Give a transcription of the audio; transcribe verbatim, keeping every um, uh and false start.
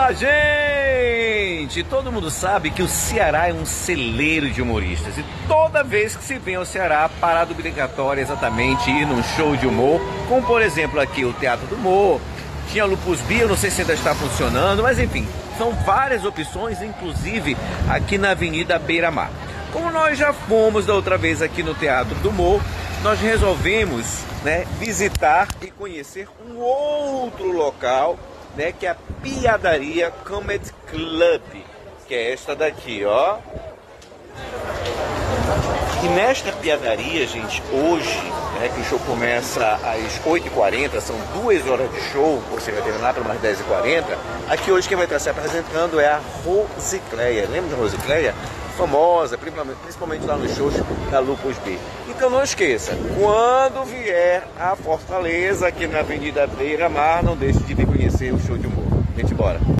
Fala, gente! Todo mundo sabe que o Ceará é um celeiro de humoristas e toda vez que se vem ao Ceará, a parada obrigatória é exatamente ir num show de humor, como por exemplo aqui o Teatro do Humor, tinha Lupus Bill, não sei se ainda está funcionando, mas enfim, são várias opções, inclusive aqui na Avenida Beira-Mar. Como nós já fomos da outra vez aqui no Teatro do Humor, nós resolvemos, né, visitar e conhecer um outro local, né, que é a Piadaria Comedy Club, que é esta daqui, ó. E nesta piadaria, gente, hoje, né, que o show começa às oito e quarenta, são duas horas de show, ou seja, vai terminar para umas dez e quarenta, aqui hoje quem vai estar se apresentando é a Rosicléia. Lembra da Rosicléia? Famosa, principalmente lá nos shows da Lupus B. Então não esqueça, quando vier a Fortaleza, aqui na Avenida Beira-Mar, não deixe de vir conhecer o show de humor. Gente, bora!